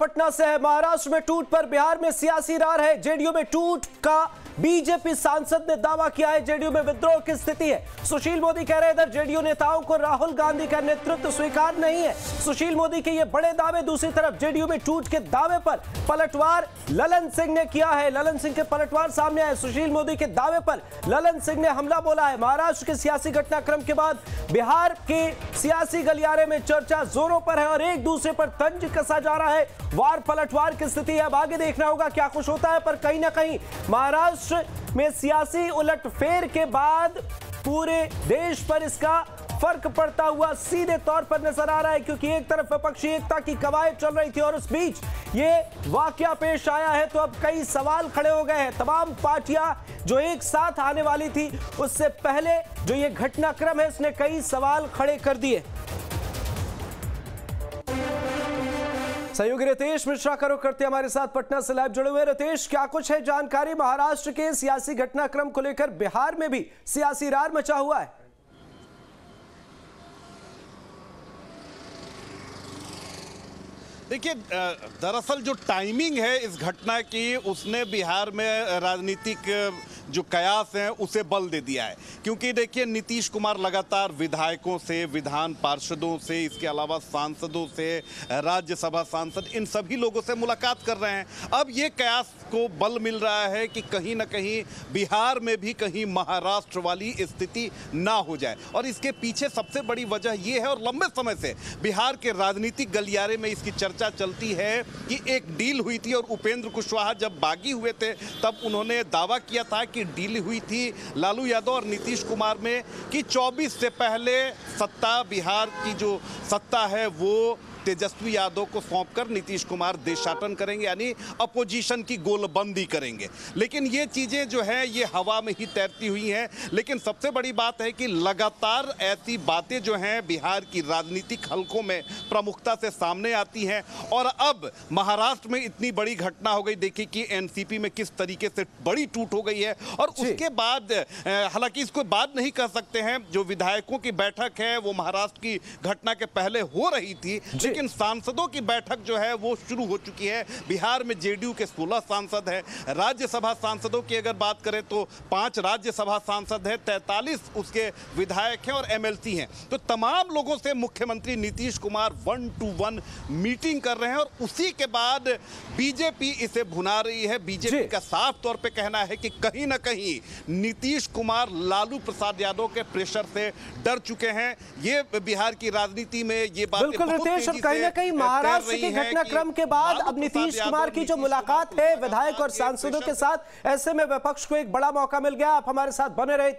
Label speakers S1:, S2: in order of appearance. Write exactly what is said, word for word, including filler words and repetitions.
S1: पटना से है। महाराष्ट्र में टूट पर बिहार में सियासी रार है। जेडीयू में टूट का बीजेपी सांसद ने दावा किया है। जेडीयू में विद्रोह की स्थिति है। सुशील मोदी कह रहे हैं इधर जेडीयू नेताओं को राहुल गांधी का नेतृत्व स्वीकार नहीं है। सुशील मोदी के ये बड़े दावे। दूसरी तरफ जेडीयू में टूट के दावे पर पलटवार ललन सिंह ने किया है। ललन सिंह के पलटवार सामने आए। सुशील मोदी के दावे पर ललन सिंह ने हमला बोला है। महाराष्ट्र के सियासी घटनाक्रम के बाद बिहार के सियासी गलियारे में चर्चा जोरों पर है और एक दूसरे पर तंज कसा जा रहा है। वार पलटवार की स्थिति है। अब आगे देखना होगा क्या कुछ होता है, पर कहीं ना कहीं महाराष्ट्र में सियासी उलटफेर के बाद पूरे देश पर इसका फर्क पड़ता हुआ सीधे तौर पर नजर आ रहा है, क्योंकि एक तरफ विपक्षी एकता की कवायद चल रही थी और उस बीच ये वाकया पेश आया है तो अब कई सवाल खड़े हो गए हैं। तमाम पार्टियां जो एक साथ आने वाली थी उससे पहले जो ये घटनाक्रम है इसने कई सवाल खड़े कर दिए। सहयोगी रितेश मिश्रा का रुख करते हमारे साथ पटना से लाइव जुड़े हुए। रितेश, क्या कुछ है जानकारी? महाराष्ट्र के सियासी घटनाक्रम को लेकर बिहार में भी सियासी रार मचा हुआ है।
S2: देखिए, दरअसल जो टाइमिंग है इस घटना की उसने बिहार में राजनीतिक जो कयास हैं उसे बल दे दिया है, क्योंकि देखिए नीतीश कुमार लगातार विधायकों से, विधान पार्षदों से, इसके अलावा सांसदों से, राज्यसभा सांसद, इन सभी लोगों से मुलाकात कर रहे हैं। अब ये कयास को बल मिल रहा है कि कहीं ना कहीं बिहार में भी कहीं महाराष्ट्र वाली स्थिति ना हो जाए, और इसके पीछे सबसे बड़ी वजह ये है, और लंबे समय से बिहार के राजनीतिक गलियारे में इसकी चर्चा चलती है कि एक डील हुई थी और उपेंद्र कुशवाहा जब बागी हुए थे तब उन्होंने दावा किया था कि डील हुई थी लालू यादव और नीतीश कुमार में कि चौबीस से पहले सत्ता, बिहार की जो सत्ता है वो तेजस्वी यादव को सौंपकर नीतीश कुमार देशाटन करेंगे, यानी अपोजिशन की गोलबंदी करेंगे। लेकिन ये चीज़ें जो है ये हवा में ही तैरती हुई हैं। लेकिन सबसे बड़ी बात है कि लगातार ऐसी बातें जो हैं बिहार की राजनीतिक हलकों में प्रमुखता से सामने आती हैं, और अब महाराष्ट्र में इतनी बड़ी घटना हो गई। देखिए कि एनसीपी में किस तरीके से बड़ी टूट हो गई है, और उसके बाद हालांकि इसको बात नहीं कर सकते हैं, जो विधायकों की बैठक है वो महाराष्ट्र की घटना के पहले हो रही थी, लेकिन सांसदों की बैठक जो है वो शुरू हो चुकी है। बिहार में जेडीयू के सोलह सांसद हैं। राज्यसभा सांसदों की अगर बात करें तो पांच राज्यसभा सांसद हैं, तैंतालीस उसके विधायक हैं और एमएलसी हैं। तो तमाम लोगों से मुख्यमंत्री Nitish Kumar one to one meeting कर रहे हैं, और उसी के बाद बीजेपी इसे भुना रही है। बीजेपी का साफ तौर पर कहना है कि कहीं ना कहीं नीतीश कुमार लालू प्रसाद यादव के प्रेशर से डर चुके हैं। ये बिहार की राजनीति में ये बात
S1: कहीं ना कहीं महाराष्ट्र के घटनाक्रम के बाद अब नीतीश कुमार की जो मुलाकात है विधायक और सांसदों के साथ, ऐसे में विपक्ष को एक बड़ा मौका मिल गया। आप हमारे साथ बने रहे।